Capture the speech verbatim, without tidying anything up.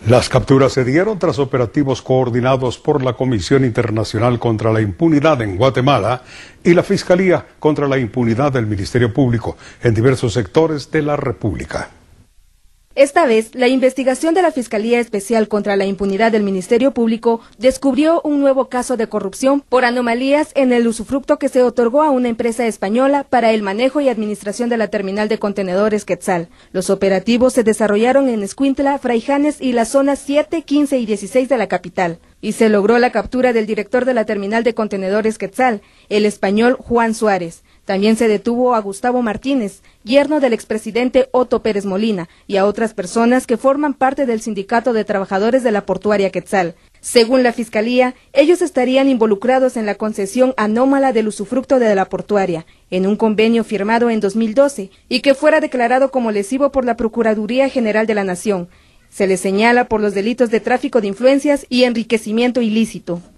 Las capturas se dieron tras operativos coordinados por la Comisión Internacional contra la Impunidad en Guatemala y la Fiscalía contra la Impunidad del Ministerio Público en diversos sectores de la República. Esta vez, la investigación de la Fiscalía Especial contra la Impunidad del Ministerio Público descubrió un nuevo caso de corrupción por anomalías en el usufructo que se otorgó a una empresa española para el manejo y administración de la terminal de contenedores Quetzal. Los operativos se desarrollaron en Escuintla, Fraijanes y las zonas siete, quince y dieciséis de la capital. Y se logró la captura del director de la terminal de contenedores Quetzal, el español Juan Suárez. También se detuvo a Gustavo Martínez, yerno del expresidente Otto Pérez Molina, y a otras personas que forman parte del Sindicato de Trabajadores de la Portuaria Quetzal. Según la Fiscalía, ellos estarían involucrados en la concesión anómala del usufructo de la portuaria, en un convenio firmado en dos mil doce, y que fuera declarado como lesivo por la Procuraduría General de la Nación. Se les señala por los delitos de tráfico de influencias y enriquecimiento ilícito.